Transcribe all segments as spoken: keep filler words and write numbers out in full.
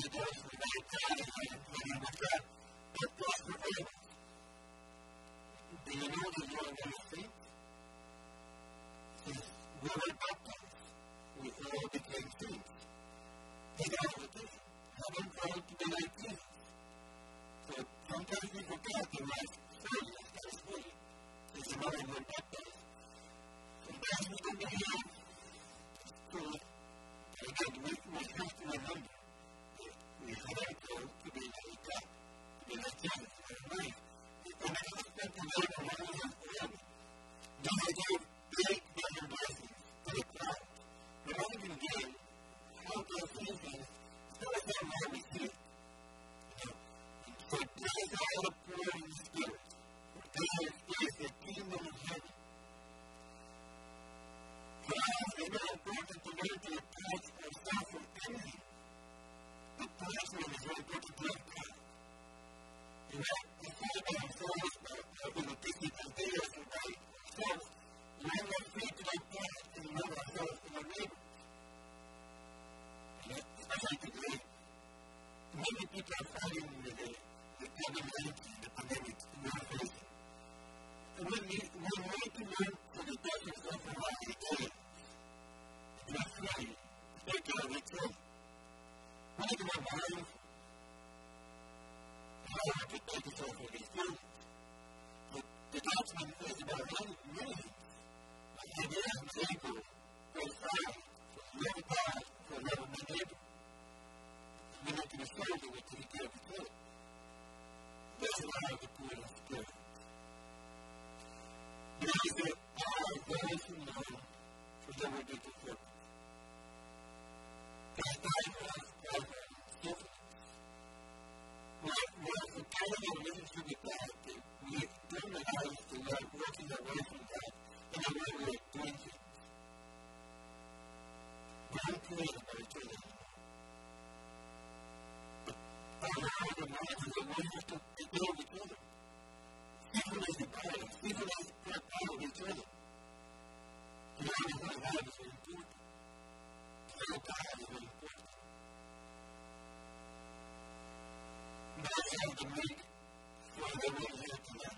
does for that time, and with that, that goes for all of us. Do you know that you're one of things? Since we were baptized, we all became saints. Take out the vision. Having grown to be like Jesus. So sometimes we forget the last story of that story. Since the moment we're baptized. Sometimes we don't behave to, and again, we, we have to remember that we have to to be like God, to be like Jesus in our life. And I expect to learn from one of us forever. Jesus gave great different blessings to the crowd. But all you can give, how those things, still is not where we see it. You know, and so blessed are the poor in the spirit, for theirs is the kingdom of heaven. For us, it's very important to learn to attach ourselves from anything. Attachment is very important to our God. You know, we say about ourselves, about having a business ideas about ourselves, we are not free to attach and love ourselves to our neighbors. You know, especially today, many people are fighting with the, the COVID nineteen, the pandemic we are facing. And we need, we need to learn to detach ourselves from our ideas. If we are free to take care of each other, we need to be mindful. How to take yourself from these feelings. But detachment is about many, many things. Like ideas and ego, very fine, for the love of God, for the love of my neighbor. We need to be sure that we take care of each other. That's why the poor in spirit. These are all those who know for their ridiculous purpose. God died for us, God for us, different. Well, well, the kind of relationship with God that we don't allow us to love working away from God in the way we are doing things. We don't care about each other anymore. But our Lord reminds us that we have to take care of each other. Even as the body, even as we are part of each other. To know the whole life is very important. To know God is very important. That's how to make for everyone here tonight.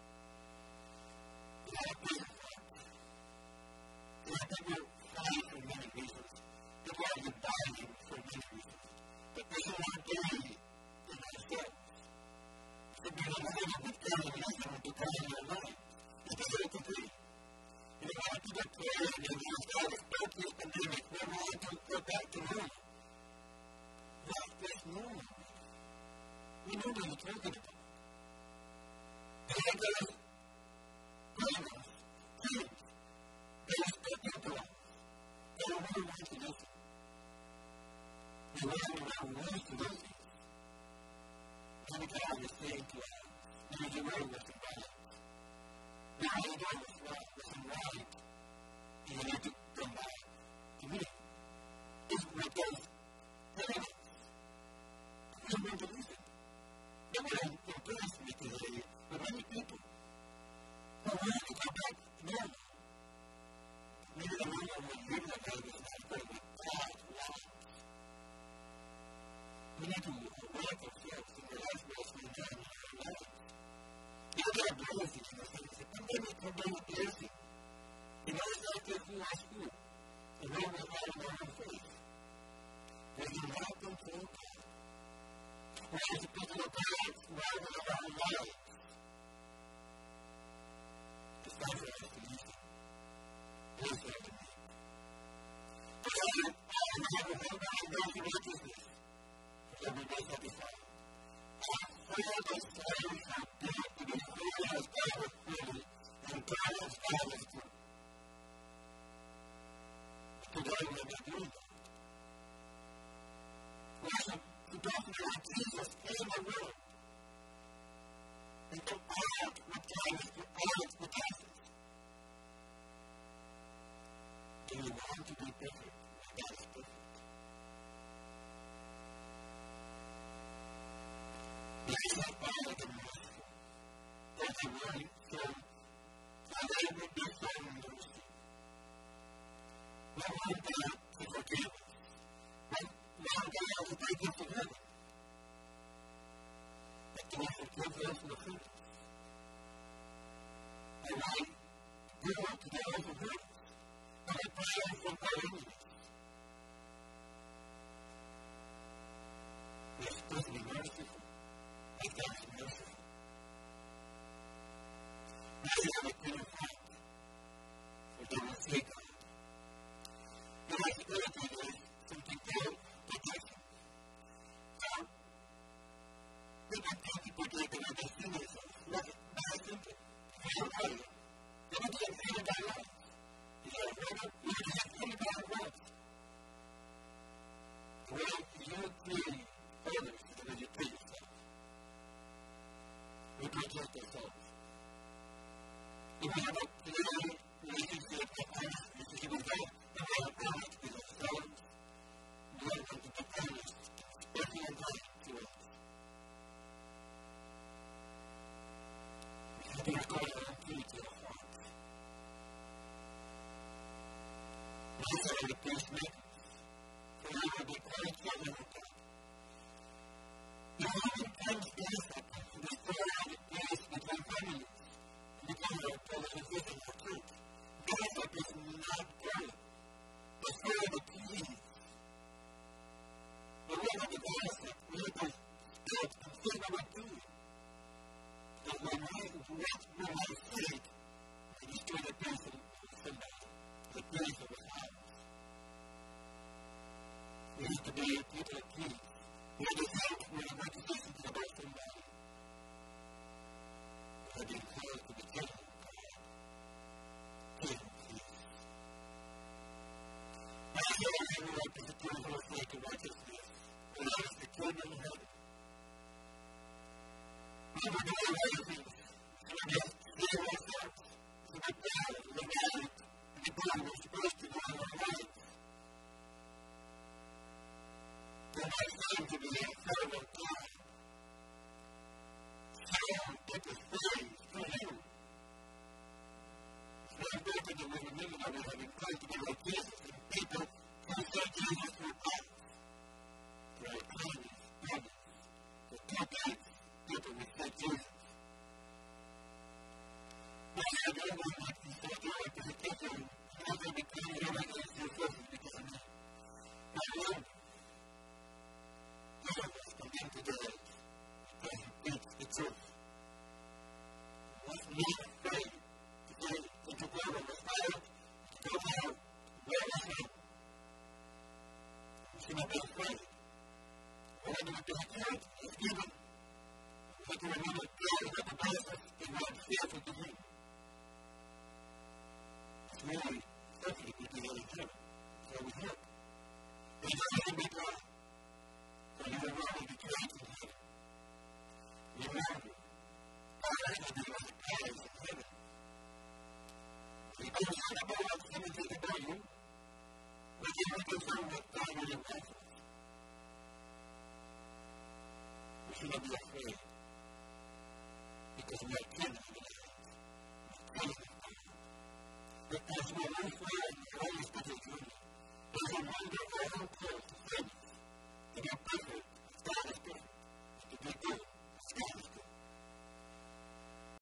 You have to pay for it. You have people fighting for many reasons. People are rebelling for many reasons. But we should not believe in ourselves. We should be reminded with God and listening to God in our lives. It's the way to be. You know, when people pray and they ask God to start this pandemic, we want to go back to normal. What is normal? We know what you're talking about. God does promise, things. They are speaking to us. They don't really want to listen. They want to know ways to do things. Maybe God is saying to us, maybe the way was right. Maybe the way was right, wasn't right. And you need to come back to me. It's what God is telling us. We don't want to listen. It will impress me today with many people who want to go back to normal. Maybe the normal will live their life is not good, but God wants. We need to work ourselves in the last place we can in our lives. You know, there are blessings in the sense. The pandemic will bring a blessing. You know, it's like this who was school. The way we are in our faith. We can help them to open. We have to pick up the lives rather than our lives. It's time for us to listen. Listen to me. But I am not a member of those in righteousness. For they will be satisfied. Our Father's time shall be to be holy as God is holy, and God as God is good. Today we are not doing that. We have to talk about Jesus in the world. And to out what God is to out the Jesus. Do you want to be perfect? God is perfect. Blessed are the merciful. That's a word from that they would be shown mercy. We want God to forgive us. We want God to take us to heaven. supposed to be merciful. That God is merciful. Now you have a pure heart, for they will see God. The last other thing is something called protection. So, people think to protect the way they see themselves. Look, very simple. If you're a warrior, you're going to get freedom by life. If you're a warrior, you're going to get freedom by life. The way you treat others is the way you treat yourself. We protect ourselves. If we have a clear relationship with honest relationship with God, then we are honest with ourselves. We are going to be honest, especially in God to us. We have to record our own purity of heart. These are the peacemakers. For we will be called children of God. The human times is that to destroy the peace between families. Because of our politics in our church. Gossip is not good. Destroy the peace. But we have to gossip. We have to speak and say what we're doing. But when we rest when we speak, we destroy the peace of somebody. The peace of the house. We have to be people of peace. We have to think when we're going to say something about somebody. We have to be called to be children of God. Peace and peace. Now, I know I would like to secure the whole sake of righteousness. And that is the kingdom of heaven. We will do all other things. So we just save ourselves. So we proud, we're right, and the God we're supposed to do in our lives. We're not trying to be a fellow of God. So, it is praise for you. It's very important that we remember that we have been called to be like Jesus, and people can say Jesus through us. Through our kindness, goodness, the two things people will say Jesus. Now, I don't want to be so good at the kitchen, and also become really against your sources because of me. But I love you. None of us come in today because he speaks the truth. Let's not afraid to say, to go where we're fired, to go out where we're from. We should not be afraid. What we're going to do here is give it. We have to remember God is at the best of us and we're fearful to him. It's really something to be together here. So we hope. And it's going to be God. So you will really be great in heaven. Remember, God has to be like eyes in heaven. He doesn't think about what's going to think about you. We can be concerned with God really wants us. We should not be afraid. Because we are children of God. We are children of God. Because we are